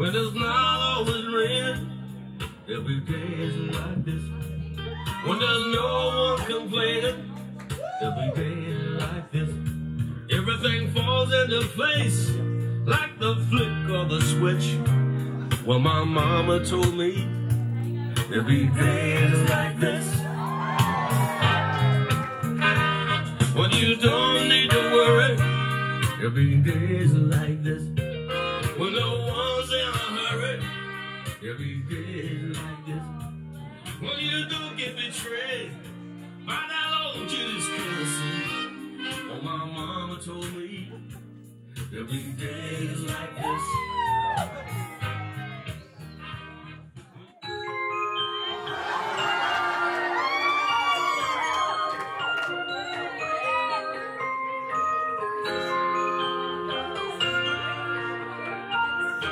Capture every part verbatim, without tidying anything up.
When it's not always raining, there'll be days like this. When there's no one complaining, there'll be days like this. Everything falls into place like the flick of the switch. Well, my mama told me there'll be days like this. When you don't need to worry, there'll be days like this. When no one's in a hurry, there'll be days like this. When you don't get betrayed by that old Judas Kennedy. Oh, my mama told me there'll be days like this.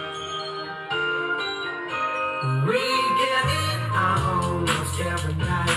We get it almost every night.